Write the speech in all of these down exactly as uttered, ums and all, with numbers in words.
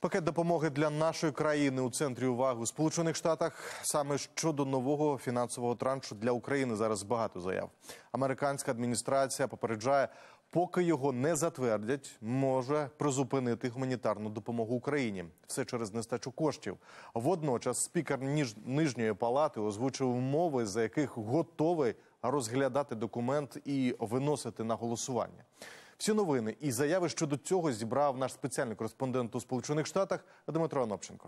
Пакет допомоги для нашої країни у центрі уваги у Сполучених Штатах. Саме щодо нового фінансового траншу для України зараз багато заяв. Американська адміністрація попереджає, поки його не затвердять, може призупинити гуманітарну допомогу Україні. Все через нестачу коштів. Водночас спікер Ніж... Нижньої палати озвучив умови, за яких готовий розглядати документ і виносити на голосування. Всі новини і заяви щодо цього зібрав наш спеціальний кореспондент у Сполучених Штатах Дмитро Анопченко.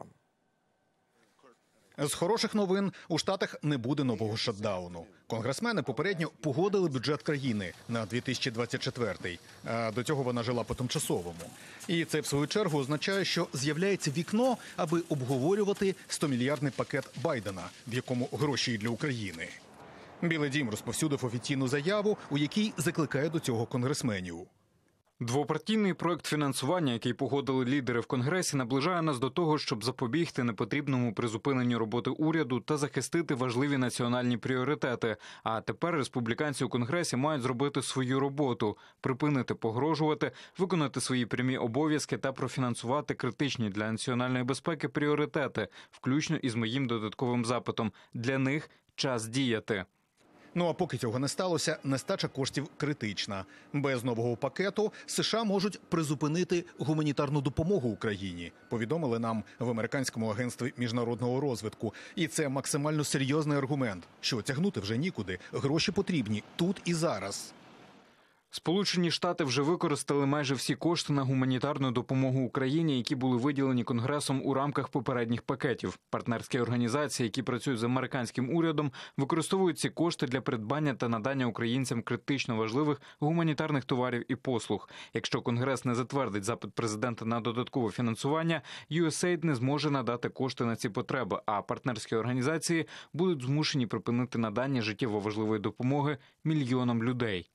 З хороших новин у Штатах не буде нового шатдауну. Конгресмени попередньо погодили бюджет країни на дві тисячі двадцять четвертий, а до цього вона жила по тимчасовому. І це, в свою чергу, означає, що з'являється вікно, аби обговорювати сто-мільярдний пакет Байдена, в якому гроші і для України. Білий дім розповсюдив офіційну заяву, у якій закликає до цього конгресменів. Двопартійний проект фінансування, який погодили лідери в Конгресі, наближає нас до того, щоб запобігти непотрібному призупиненню роботи уряду та захистити важливі національні пріоритети. А тепер республіканці у Конгресі мають зробити свою роботу, припинити погрожувати, виконати свої прямі обов'язки та профінансувати критичні для національної безпеки пріоритети, включно із моїм додатковим запитом. Для них час діяти. Ну а поки цього не сталося, нестача коштів критична. Без нового пакету США можуть призупинити гуманітарну допомогу Україні, повідомили нам в Американському агентстві міжнародного розвитку. І це максимально серйозний аргумент, що тягнути вже нікуди, гроші потрібні тут і зараз. Сполучені Штати вже використали майже всі кошти на гуманітарну допомогу Україні, які були виділені Конгресом у рамках попередніх пакетів. Партнерські організації, які працюють з американським урядом, використовують ці кошти для придбання та надання українцям критично важливих гуманітарних товарів і послуг. Якщо Конгрес не затвердить запит президента на додаткове фінансування, ю ес ей ай ді не зможе надати кошти на ці потреби, а партнерські організації будуть змушені припинити надання життєво важливої допомоги мільйонам людей.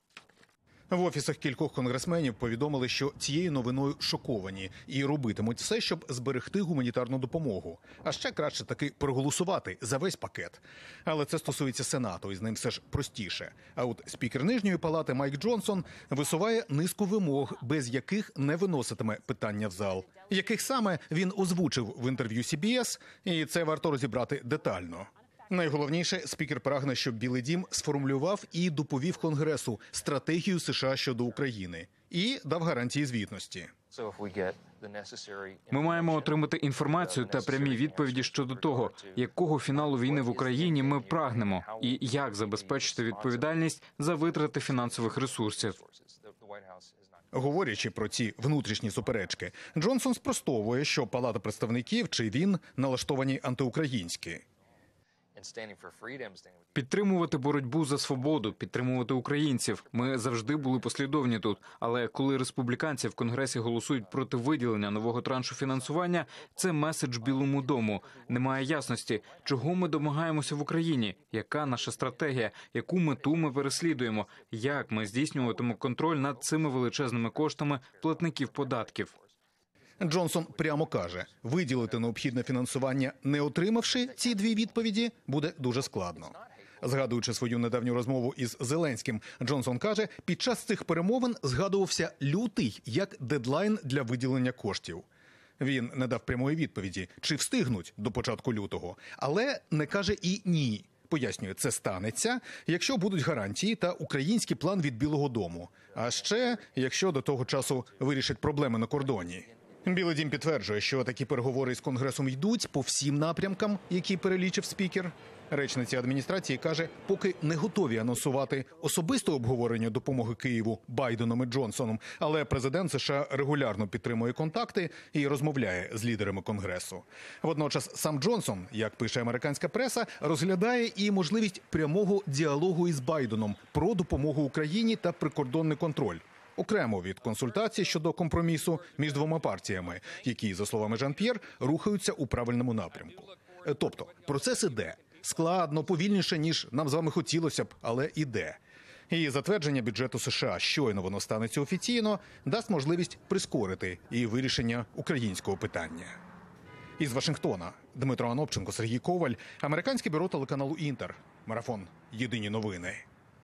В офісах кількох конгресменів повідомили, що цією новиною шоковані і робитимуть все, щоб зберегти гуманітарну допомогу. А ще краще таки проголосувати за весь пакет. Але це стосується Сенату, і з ним все ж простіше. А от спікер Нижньої палати Майк Джонсон висуває низку вимог, без яких не виноситиме питання в зал. Яких саме він озвучив в інтерв'ю сі бі ес, і це варто розібрати детально. Найголовніше, спікер прагне, щоб Білий дім сформулював і доповів Конгресу стратегію США щодо України і дав гарантії звітності. Ми маємо отримати інформацію та прямі відповіді щодо того, якого фіналу війни в Україні ми прагнемо і як забезпечити відповідальність за витрати фінансових ресурсів. Говорячи про ці внутрішні суперечки, Джонсон спростовує, що Палата представників чи він налаштовані антиукраїнські. Підтримувати боротьбу за свободу, підтримувати українців. Ми завжди були послідовні тут. Але коли республіканці в Конгресі голосують проти виділення нового траншу фінансування, це меседж Білому дому. Немає ясності, чого ми домагаємося в Україні, яка наша стратегія, яку мету ми переслідуємо, як ми здійснюватимемо контроль над цими величезними коштами платників податків. Джонсон прямо каже, виділити необхідне фінансування, не отримавши ці дві відповіді, буде дуже складно. Згадуючи свою недавню розмову із Зеленським, Джонсон каже, під час цих перемовин згадувався лютий як дедлайн для виділення коштів. Він не дав прямої відповіді, чи встигнуть до початку лютого, але не каже і ні. Пояснює, це станеться, якщо будуть гарантії та український план від Білого дому. А ще, якщо до того часу вирішать проблеми на кордоні. Білий дім підтверджує, що такі переговори з Конгресом йдуть по всім напрямкам, які перелічив спікер. Речниця адміністрації каже, поки не готові анонсувати особисте обговорення допомоги Києву Байденом і Джонсоном, але президент США регулярно підтримує контакти і розмовляє з лідерами Конгресу. Водночас сам Джонсон, як пише американська преса, розглядає і можливість прямого діалогу із Байденом про допомогу Україні та прикордонний контроль. Окремо від консультацій щодо компромісу між двома партіями, які, за словами Жан-П'єр, рухаються у правильному напрямку. Тобто, процес іде. Складно, повільніше, ніж нам з вами хотілося б, але іде. І затвердження бюджету США, щойно воно станеться офіційно, дасть можливість прискорити і вирішення українського питання. Із Вашингтона Дмитро Анопченко, Сергій Коваль, Американське бюро телеканалу «Інтер». Марафон. Єдині новини.